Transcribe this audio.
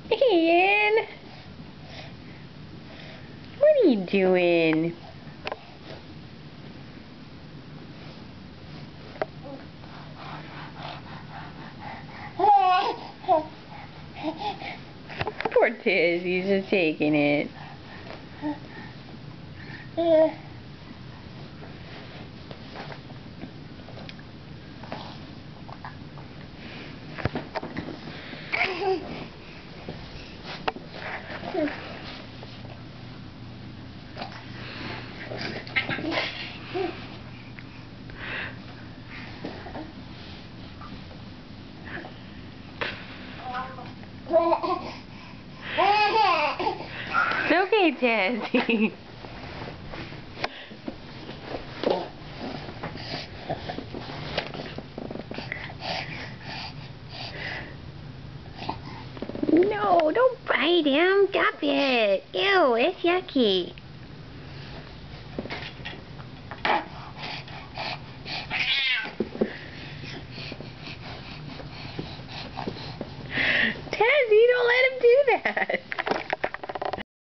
Ian, what are you doing? Poor Tiz, he's just taking it. It's okay, Tazzy. No, don't bite him. Stop it. Ew, it's yucky. Tazzy, don't let him do that.